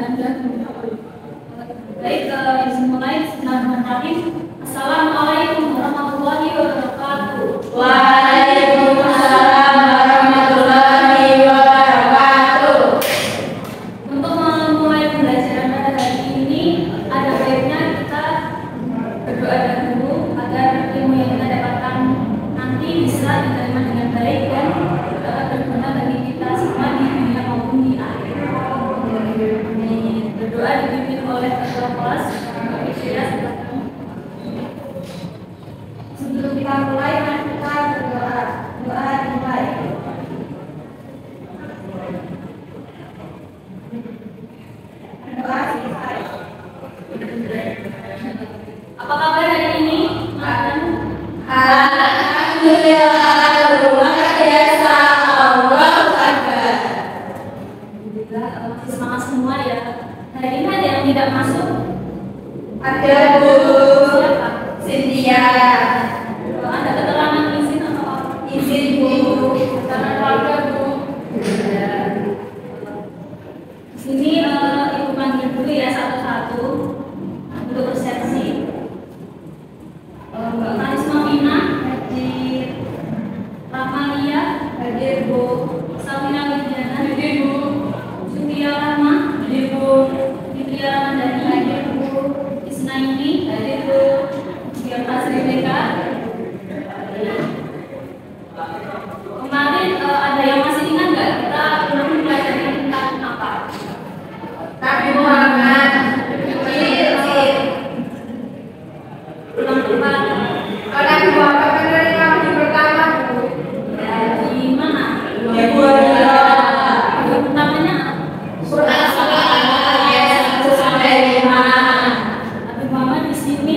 Baik, dimulai. Bismillahirrahmanirrahim. Assalamualaikum warahmatullahi wabarakatuh. Waalaikumsalam warahmatullahi wabarakatuh. Untuk memulai pembelajaran pada hari ini, ada baiknya kita berdoa dahulu agar ilmu yang kita dapatkan nanti bisa diterima dengan baik dan dapat berguna bagi kita semua di dunia maupun di akhir. Berdoa dipimpin oleh ketua kelas, Bapak Isyira. Sebelum kita mulai, mari kita berdoa. Doa dimulai. Doa selesai. Apa kabar hari ini? Alhamdulillah, luar biasa, Allahu Akbar. Masih semangat semua ya. Hari ini ada yang tidak masuk? Ada Bu Siapa? Cynthia. Ada keterangan izin atau apa? Izin Bu. Keterangan keluarga Bu. Di sini Ibu panggil dulu ya satu-satu untuk resepsi. Mbak Karisma Mina hadir, Ramalia hadir Bu, Samina Widiana hadir Bu, Julia Rama hadir Bu, Fitria Ramadhani hadir Bu, Isnaini hadir Bu, Dian Pasri Beka. Kemarin ada yang masih ingat nggak kita belum mempelajari tentang apa? Nabi Muhammad. Ulang-ulang. Nabi Muhammad kan dari nabi pertama Bu. Ya, di mana? Di Buaya. Yang pertamanya Surat Al-Baqarah ayat 1 sampai 5. Nabi Muhammad di sini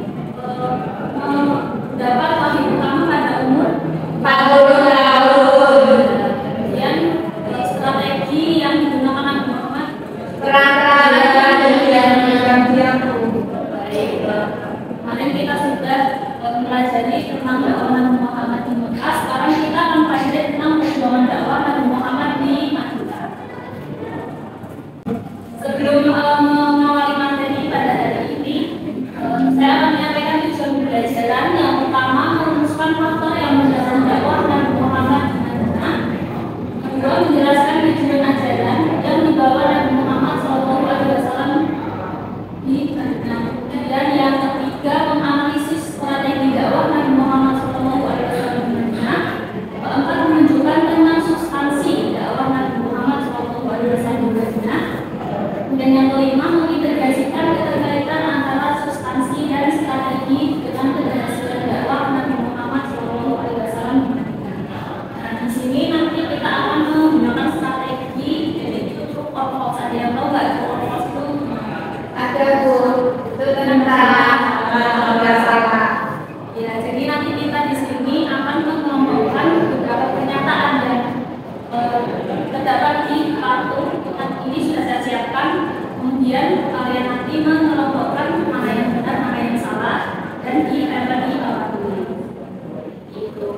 mendapat wahyu pertama pada umur 40 tahun. kemudian strategi yang digunakan Nabi Muhammad. Perang-perangan dan diam-diam Bu. Baik, kemarin kita sudah mempelajari tentang dakwah Nabi Muhammad di Mekah. Sekarang kita akan mempelajari tentang perjuangan dakwah Nabi Muhammad di Madinah. Sebelum mengawali materi pada hari ini, saya akan menyampaikan tujuan pembelajaran. Yang pertama, merumuskan faktor yang mendorong dakwah Nabi Muhammad di Madinah. Kedua, menjelaskan tujuan ajaran yang dibawa Nabi Muhammad SAW di Madinah. Dan yang ketiga, menganalisis strategi dakwah Nabi Muhammad SAW di Madinah. Keempat, menunjukkan tentang substansi dakwah Nabi Muhammad SAW di Madinah. Dan yang kelima, mengintegrasikan keterkaitan antara substansi dan strategi dengan keberhasilan dakwah Nabi Muhammad SAW di Madinah. Nah, di sini nanti kita akan menggunakan strategi. Jadi itu true or false. Ada yang tahu nggak true or false itu? Ada Bu. Itu tentang sama. Ya, jadi nanti kita di sini akan mengelompokkan beberapa pernyataan dan terdapat di kartu ini sudah saya siapkan. Kemudian kalian nanti mengelompokkan mana yang benar, mana yang salah, dan ditempel di bawah dulu. Itu.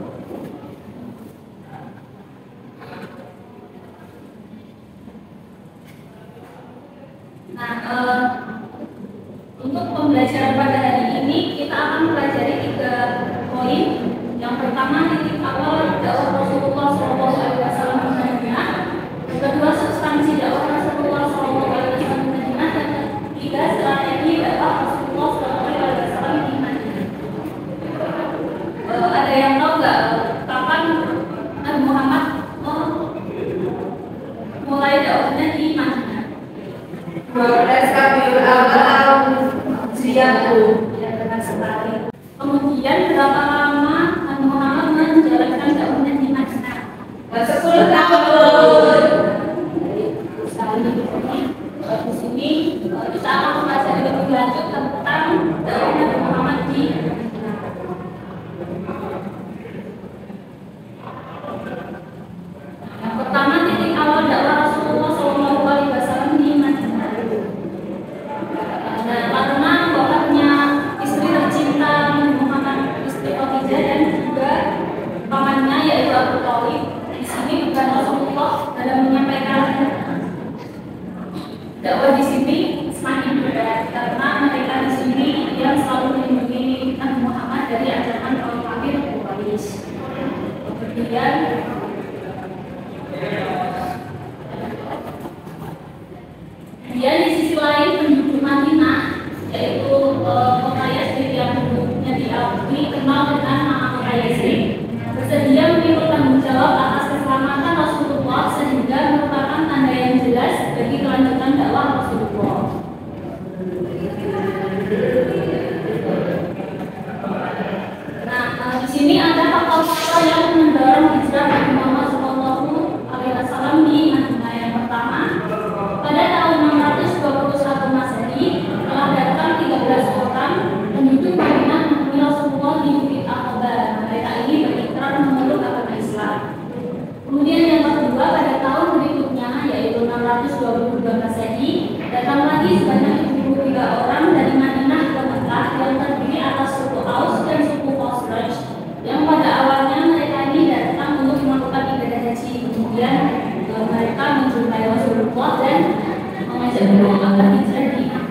Nah, untuk pembelajaran pada hari ini kita akan mempelajari 3 poin. Yang pertama, titik awal dakwah Rasulullah SAW di Madinah. Yang kedua, substansi dakwah Rasulullah SAW di Madinah. Dan ketiga, strategi dakwah Rasulullah SAW di Madinah. Ada yang tahu nggak kapan Nabi Muhammad mulai dakwahnya di Madinah? 12 Rabiul Awal tahun Hijriah Bu. Ya, benar sekali. Kemudian berapa lama Nabi Muhammad menjalankan dakwahnya di Madinah? 10 tahun. Di sini kita akan mempelajari lebih lanjut tentang dakwah Nabi Muhammad di Madinah. Yang pertama, titik awal dakwah Rasulullah SAW di Madinah. Nah, karena bapaknya istri tercinta Nabi Muhammad, istri Khadijah, dan juga pamannya yaitu Abu Thalib. Di sini bukan Rasulullah dalam menyampaikan dakwah dakwah di sini semakin berat karena mereka di sini yang selalu melindungi Nabi Muhammad dari ajaran kaum kafir Quraisy. Kemudian di sisi lain penduduk Madinah, yaitu kota Yasrib yang dulunya diakui kenal dengan nama kota Yasrib, bersedia memikul tanggung jawab atas keselamatan Rasulullah sehingga merupakan tanda yang jelas bagi kelanjutan dakwah Rasulullah. Nah, di sini ada faktor-faktor yang mendorong hijrah Nabi Muhammad SAW di Madinah. Yang pertama, pada tahun 621 Masehi telah datang 13 orang penduduk Madinah menemui Rasulullah di Bukit Aqabah. Mereka ini berikrar memeluk agama Islam. Kemudian yang kedua, pada tahun berikutnya yaitu 622 Masehi datang lagi sebanyak 73 orang dari Madinah ke Mekah yang terdiri atas suku Aus dan suku Khazraj, yang pada awalnya mereka ini datang untuk melakukan ibadah haji. Kemudian mereka menjumpai Rasulullah dan mengajak beliau agar hijrah di Madinah.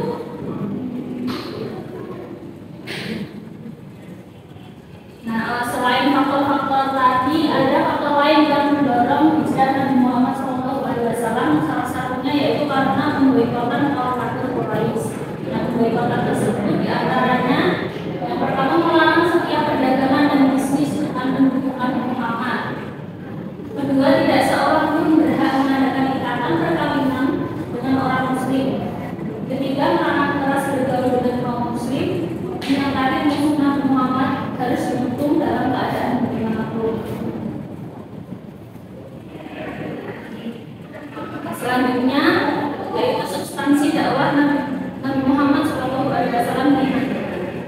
Nah, selain faktor-faktor tadi, ada faktor lain yang mendorong hijrah Nabi Muhammad SAW. Salah satunya yaitu karena pemboikotan kaum kafir Quraisy. Nah, pemboikotan tersebut diantaranya yang pertama melarang setiap perdagangan dan bisnis dengan penduduk Muhammad. Kedua, tidak seorang pun berhak mengadakan ikatan perkawinan dengan orang Muslim. Ketiga, melarang keras bergaul dengan kaum Muslim. Yang tadi musuh Nabi Muhammad harus didukung dalam keadaan bagaimanapun. Selanjutnya yaitu substansi dakwah Nabi Muhammad SAW di Madinah.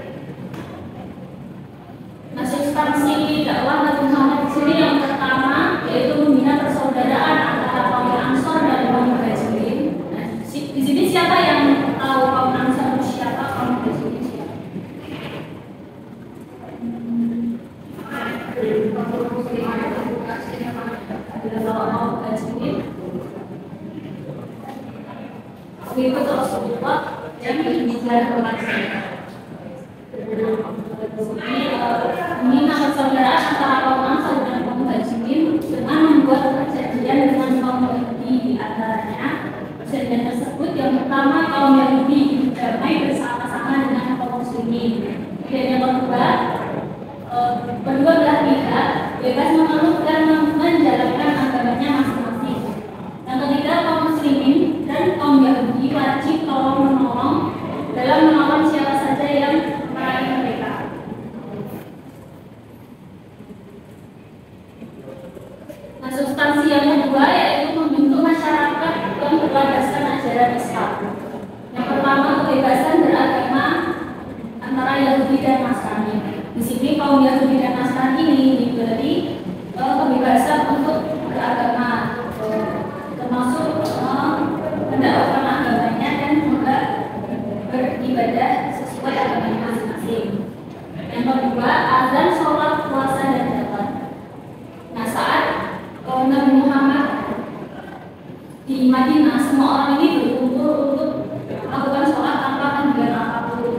Nah, substansi dakwah Nabi Muhammad di sini yang pertama yaitu membina persaudaraan antara kaum Ansor dan kaum Muhajirin. Nah, di sini siapa yang tahu kaum Ansor siapa, kaum Muhajirin siapa? Kalau Muhajirin ikut Rasulullah yang berbicara ke Madinah. Membina persaudaraan antara kaum Ansor dan kaum Muhajirin dengan membuat perjanjian dengan kaum Yahudi. Di antaranya perjanjian tersebut yang pertama kaum Yahudi damai bersama-sama dengan kaum Muslimin. Dan yang kedua belah pihak bebas memeluk dan menjalankan agamanya masing-masing. Yang ketiga, kaum Muslimin dan kaum Yahudi wajib tolong menolong dalam melawan siapa saja yang memerangi mereka. Nah, substansi yang kedua yaitu membentuk masyarakat yang berlandaskan ajaran Islam. Yang pertama, kebebasan beragama antara Yahudi dan Nasrani. Di sini kaum Yahudi dan Nasrani ini diberi kebebasan untuk beragama, termasuk mendakwahkan agamanya dan juga beribadah sesuai agamanya masing-masing. Yang kedua, azan, sholat, puasa, dan zakat. Nah, saat Nabi Muhammad di Madinah, semua orang ini berkumpul untuk melakukan sholat tanpa panggilan apapun.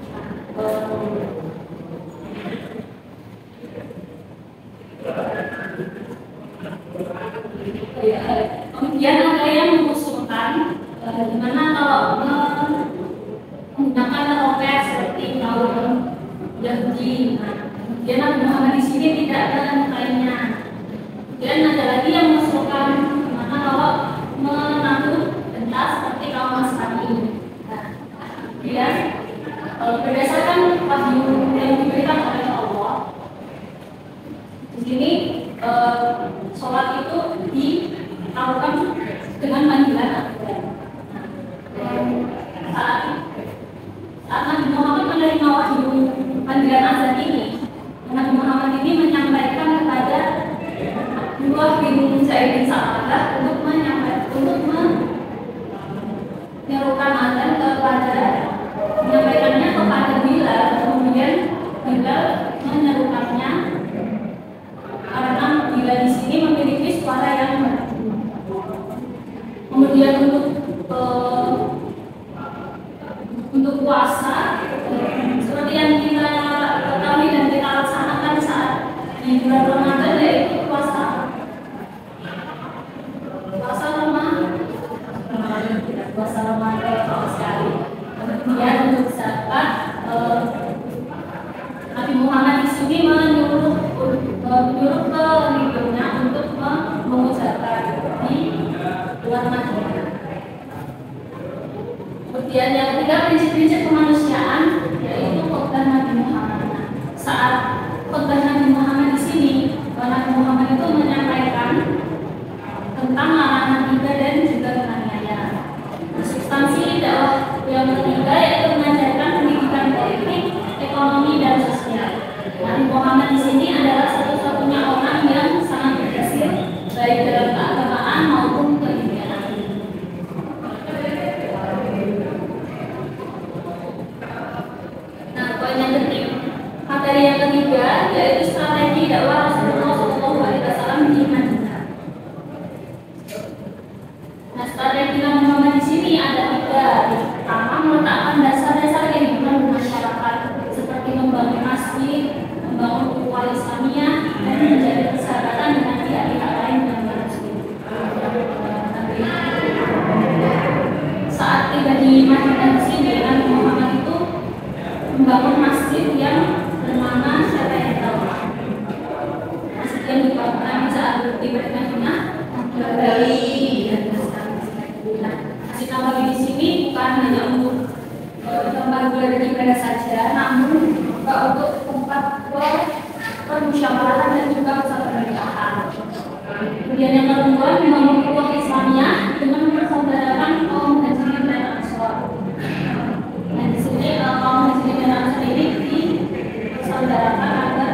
Kemudian ada yang mengusulkan gimana kalau menggunakan rokes seperti kaum Yahudi. Kemudian Nabi Muhammad di sini tidak ada kainnya. Kemudian ada lagi yang mengusulkan gimana kalau mengatur pentas seperti kaum Nasrani. Kemudian berdasarkan wahyu yang diberikan oleh Allah, di sini sholat itu dilakukan dengan panggilan azan. Saat Nabi Muhammad menerima wahyu panggilan azan ini, Nabi Muhammad ini menyampaikan kepada Abdullah bin Zaid bin Sa'adah untuk menyerukan azan menyampaikannya kepada Bilal, kemudian Bilal menyerukannya karena Bilal di sini memiliki suara yang merdu. Kemudian untuk untuk puasa seperti yang kita ketahui dan kita laksanakan saat di bulan Ramadan, yaitu puasa Ramadan, puasa Ramadan sekali. Kemudian untuk zakat, Nabi Muhammad di sini menyuruh ke ibunya untuk memungut zakat di bulan Ramadan. Kemudian yang ketiga, prinsip-prinsip kemanusiaan, yaitu khotbah Nabi Muhammad. Saat khotbah Nabi Muhammad di sini, Nabi Muhammad itu menyampaikan tentang larangan riba dan juga penganiayaan. Substansi dakwah yang ketiga yaitu mengajarkan pendidikan politik, ekonomi dan sosial. Nabi Muhammad di sini adalah satu-satunya orang yang sangat berhasil baik dalam keagamaan maupun keilmuan. Nah, poin yang ketiga, materi yang ketiga yaitu strategi dakwah Rasulullah SAW di Madinah. Nah, strategi Nabi Muhammad di sini ada tiga. Pertama, meletakkan dasar-dasar kehidupan masyarakat seperti membangun masjid, membangun ukhuwah Islamiyah, dan menjaga persahabatan dengan pihak-pihak lain yang muslim. Saat tiba di Madinah di sini, Nabi Muhammad itu membangun masjid yang bernama siapa yang tahu? Masjid yang dibangun saat tiba di Madinah Nabawi. Masjid Nabawi di sini bukan hanya untuk tempat beribadah saja, namun juga untuk tempat permusyawaratan dan juga pusat pernikahan. Kemudian yang kedua, membangun ukhuwah Islamiyah dengan mempersaudarakan kaum Muhajirin dan Ansor. Nah, di sini kaum Muhajirin dan Ansor ini dipersaudarakan agar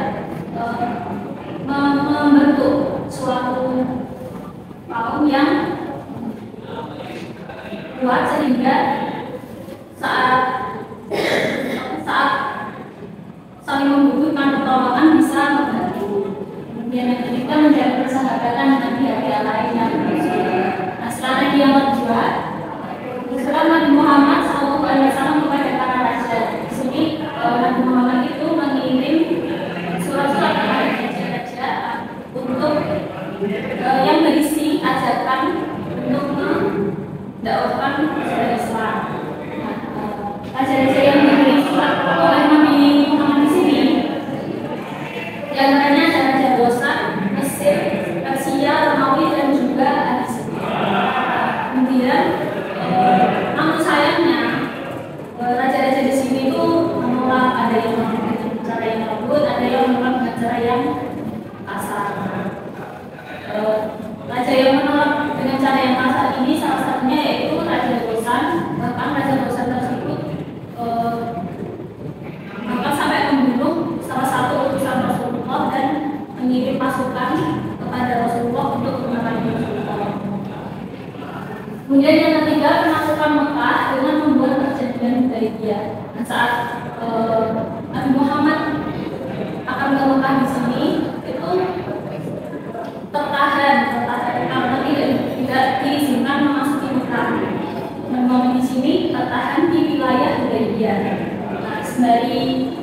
membentuk suatu kaum yang kuat sehingga saat saling membutuhkan pertolongan bisa membantu. Kemudian yang ketiga, menjaga persahabatan dengan pihak-pihak lain yang berbeda. Nah, strategi yang kedua, usulan Nabi Muhammad SAW kepada para raja. Di sini Nabi Muhammad itu mengirim surat-surat kepada raja-raja untuk yang berisi ajakan untuk mendakwahkan sejarah Islam. Raja-raja yang diberi surat oleh Nabi Muhammad di sini, di antaranya ada Raja Bosan, Mesir, Persia, Romawi, dan juga Abyssinia. Kemudian, namun sayangnya raja-raja di sini itu menolak, ada yang menolak dengan cara yang lembut, ada yang menolak dengan cara yang kasar. Raja yang menolak dengan cara yang kasar ini salah satunya yaitu Raja Bosan. Bahkan Raja Bosan tersebut bahkan sampai membunuh salah satu utusan Rasulullah dan mengirim pasukan kepada Rasulullah untuk memerangi Rasulullah. Kemudian yang ketiga, penaklukan Mekah dengan membuat perjanjian Hudaybiyah. Nah, saat Nabi Muhammad akan ke Mekah di sini itu tertahan karena tidak diizinkan memasuki Mekah. Nabi di sini tertahan di wilayah Hudaybiyah. Nah, sembari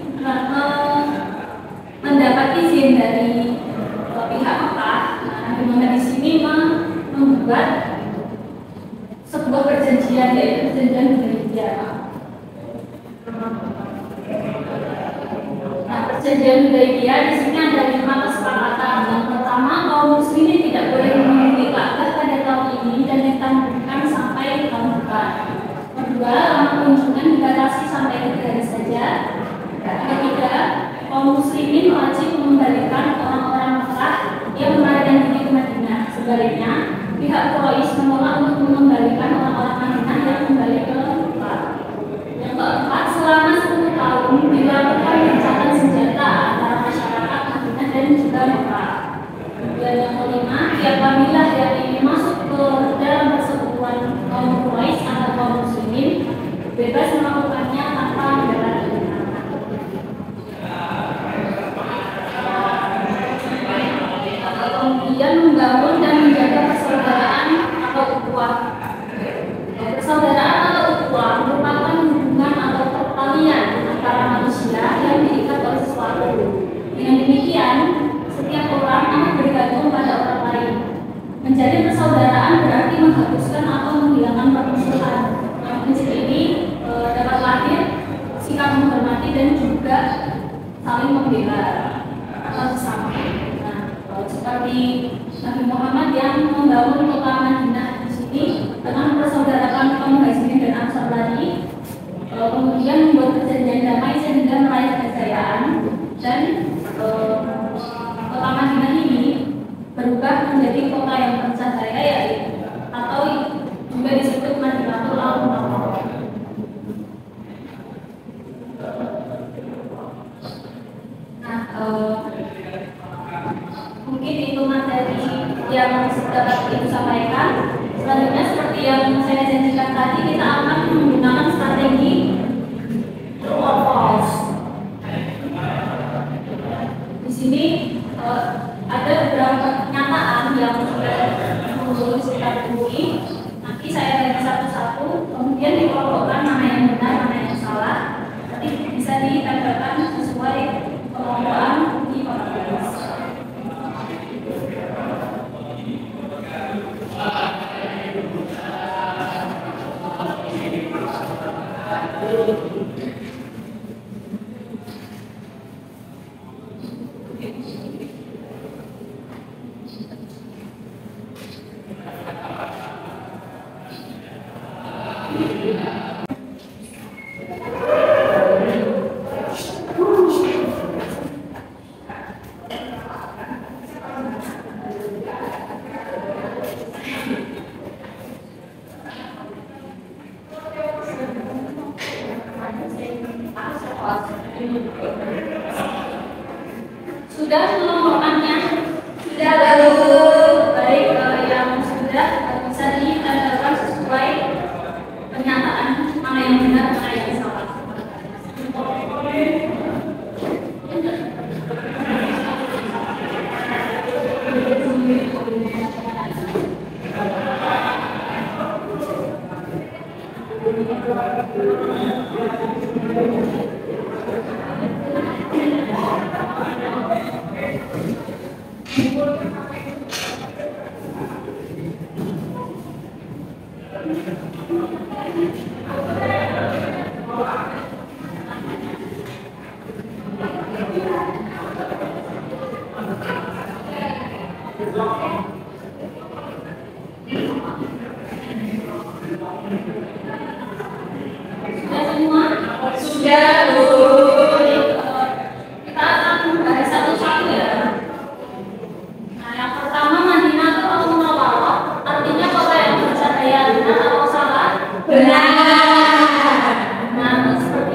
mendapat izin dari pihak Mekah, Nabi Muhammad di sini membuat sebuah perjanjian, yaitu perjanjian Hudaybiyah. Nah, perjanjian Hudaybiyah di sini ada 5 kesepakatan. Yang pertama, kaum muslimin tidak boleh memiliki Ka'bah pada tahun ini dan ditangguhkan sampai tahun depan. Kedua, lama kunjungan dibatasi sampai 3 hari saja. Ketiga, kaum muslimin wajib mengembalikan orang-orang Mekah yang melarikan diri ke Madinah. Sebaliknya, pihak Quraisy menolak untuk mengembalikan orang-orang Madinah yang kembali ke Mekah. Yang keempat, selama 10 tahun dilakukan gencatan senjata antara masyarakat Madinah dan juga Mekah. Dan yang kelima, tiap kabilah yang ingin masuk ke dalam persekutuan kaum Quraisy atau kaum muslimin bebas melakukannya tanpa mendapat izin. Kemudian membangun dan menjaga persaudaraan atau ukhuwah. Persaudaraan atau ukhuwah merupakan hubungan atau saling membela sesama. Nah, seperti Nabi Muhammad yang membangun kota Madinah di sini dengan persaudaraan kaum Muhajirin dan Ansor tadi, kemudian membuat perjanjian damai sehingga meraih kejayaan dan kota Madinah ini berubah menjadi kota yang bercahaya, yaitu atau juga disebut Madinatul Munawwarah. Nah, mungkin itu materi yang dapat Ibu sampaikan. Selanjutnya seperti yang saya janjikan tadi, kita akan menggunakan strategi true or false. Di sini ada beberapa pernyataan yang sudah menulis kita temui. Nanti saya bagi satu-satu, kemudian dikelompokkan mana yang benar, mana yang salah. Nanti bisa ditempelkan sesuai kelompokan di kotak tulis. Sudah mengelompokkannya? Sudah lalu baik, yang sudah bisa ditempelkan sesuai pernyataan mana yang benar, mana yang salah. Sudah semua? Sudah, Bu. Kita akan membahas satu-satu ya. Nah, yang pertama, Madinah itu Munawwarah, artinya kota yang bercahaya. Benar atau salah? Benar. Nah, seperti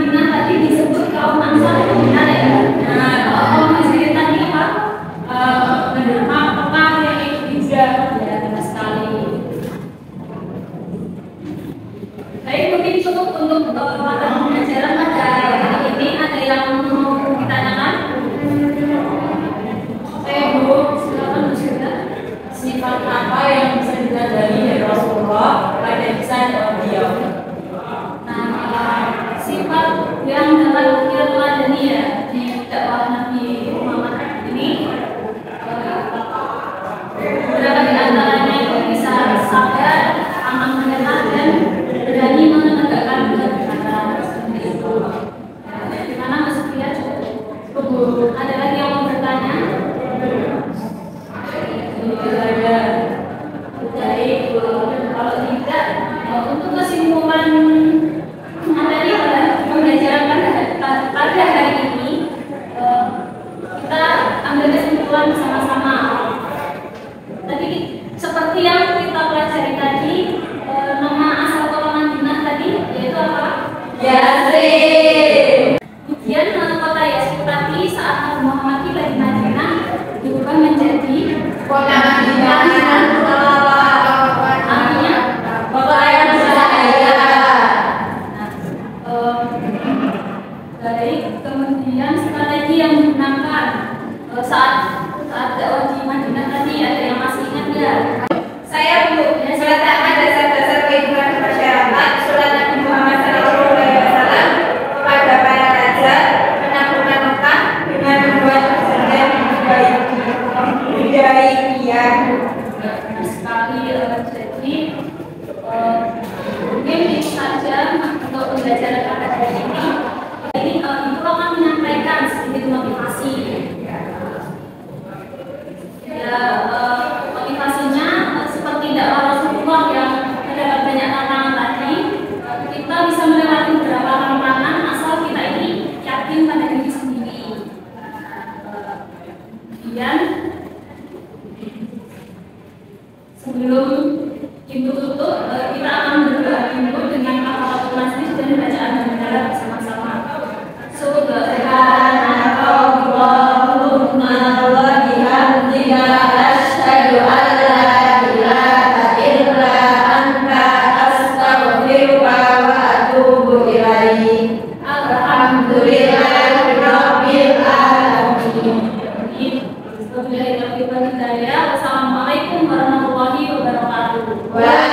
Madinah tadi disebut kaum Ansar itu benar ya? Nah, kalau kaum Muhajirin tadi apa? Menerima Mekah yang ikut hijrah, ya benar sekali. Baik, mungkin cukup untuk mata pembelajaran pada hari ini. Ada yang mau ditanyakan? Bu, silakan Bu Syeda. Sifat apa yang bisa dipelajari dari Rasulullah pada kisah beliau? Nah, sifat yang dapat kita teladani ya di dakwah Nabi Muhammad ini, beberapa di antaranya itu bisa sabar, aman mendengar, dan berani menegakkan kebenaran seperti itu. Gimana Mas Fia? Ada lagi yang mau bertanya? Ada. Baik, kalau tidak, untuk kesimpulan materi pembelajaran pada hari ini, kita ambil kesimpulan bersama-sama. Tadi seperti yang kita pelajari tadi, nama asal kota Madinah tadi yaitu apa? Yasrib. Kemudian kota Yasrib tadi saat Nabi Muhammad tiba di Madinah diubah menjadi Kota Madinah. artinya Kota yang bercahaya. Baik, kemudian strategi yang digunakan saat dakwah di Madinah tadi, ada yang masih ingat nggak? Saya meletakkan dasar-dasar kehidupan masyarakat surat Nabi Muhammad SAW kepada para raja menaklukkan Mekah dengan membuat perjanjian Hudaybiyah. Sekali jadi mungkin itu saja untuk pembelajaran pada hari ini. Jadi Ibu akan menyampaikan sedikit motivasi. Ya, motivasinya seperti dakwah Rasulullah yang terdapat banyak tantangan tadi, kita bisa melewati beberapa tantangan asal kita ini yakin pada diri sendiri. Kemudian sebelum pintu tutup, kita akan berdoa dulu dengan kafaratul majlis dan bacaan bandara bersama-sama. Subhanallahumma wa bihamdika asyhadu an la ilaha illa anta astaghfiruka wa atubu ilaik. Alhamdulillahirabbil alamin. Wassalamualaikum warahmatullahi wabarakatuh.